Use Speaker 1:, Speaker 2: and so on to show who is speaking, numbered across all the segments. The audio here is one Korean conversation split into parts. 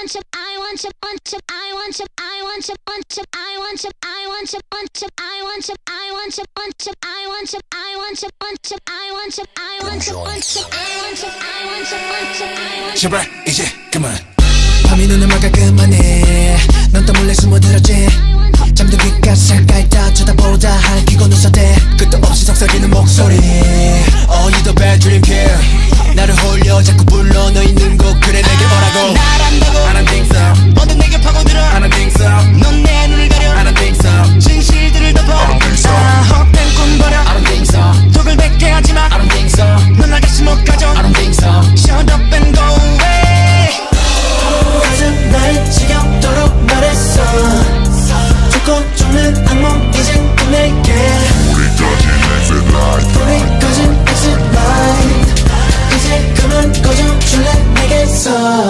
Speaker 1: 제발 이제 그만. 밤이 눈을 막아 그만해. 넌 또 몰래 숨어들었지. 잠든 귓가에 창가에 다 쳐다보다 할퀴고 웃었대. 끝도 없이 속삭이는 목소리. Oh you the bad dream kid. 나를 홀려 자꾸 불러 너 있는 곳. 그래 내게 오라고.
Speaker 2: 날 안다고
Speaker 1: I don't think so.
Speaker 2: 모두 내게 파고들어
Speaker 1: I don't think so.
Speaker 2: 넌 내 눈을 가려
Speaker 1: I don't think so.
Speaker 2: 진실들을 덮어
Speaker 1: I don't think so.
Speaker 2: 헛된 꿈 버려
Speaker 1: I don't think so.
Speaker 2: 독을 뱉게 하지마
Speaker 1: I don't think so.
Speaker 2: 넌 날 다시 못 가져
Speaker 1: I don't think so.
Speaker 2: Shut up and go away.
Speaker 3: 가슴 날 지겹도록 말했어. 죽고 죽는 악몽 이젠 끝낼게. 불이 꺼진 exit light. 이제 그만 꺼져줄래 내게서.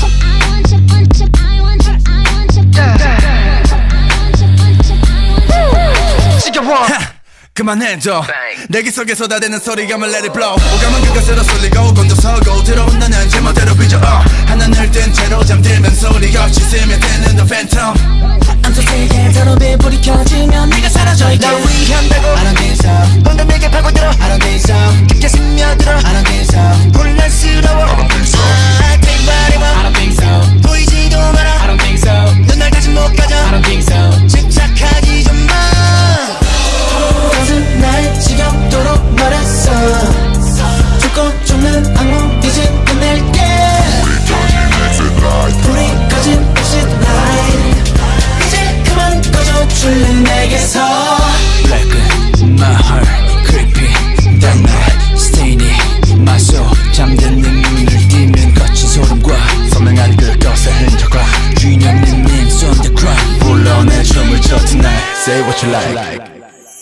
Speaker 1: 그만해줘. 내기 속에 쏟아대는 소리감을 let it blow. 오감은 그것으로 쏠리고 곤두서고 들어온 나는 제멋대로 삐져. 하나를 뜬 채로 잠들면 소리 없이 스며드는 the phantom.
Speaker 3: 암소 세계 더럽이 불이 켜지면 네가 사라져 있게.
Speaker 2: 날 위한다고
Speaker 3: I don't think so.
Speaker 2: 방금 내게 파고들어
Speaker 3: I don't think so.
Speaker 2: 깊게 스며들어
Speaker 3: I don't think so.
Speaker 2: 혼란스러워
Speaker 1: I don't think so.
Speaker 2: I think body
Speaker 3: I don't think so.
Speaker 2: 보이지도 마라
Speaker 3: I don't think so.
Speaker 2: 넌 날 다시 못 가져
Speaker 3: I don't think so.
Speaker 2: 집착하지 좀 마.
Speaker 3: 가슴 날 지겹도록 말했어. 죽고 죽는 악몽 이제 끝낼게. 불이 꺼진 exit light. 이제 그만 꺼져줄래 내게서.
Speaker 1: Blacken my heart, creepy that night, staining my soul. 잠든 내 눈을 띄면 거친 소름과 선명한 그것의 흔적과 주인 없는 names on the ground. 불러내 춤을 춰 tonight. Say what you like.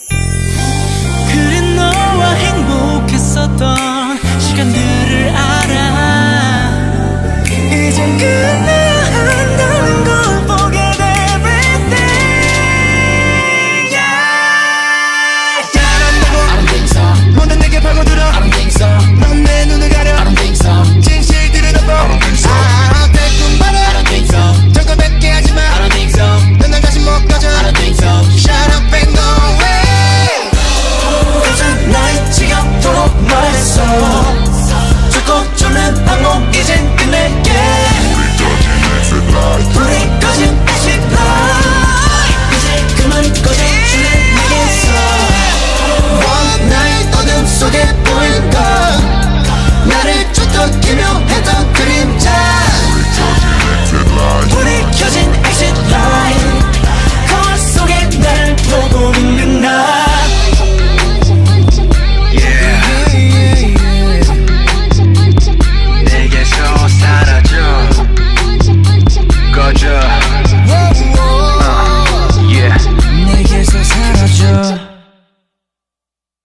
Speaker 3: 그래 너와 행복했었던 시간들을 알아. 이젠 끝내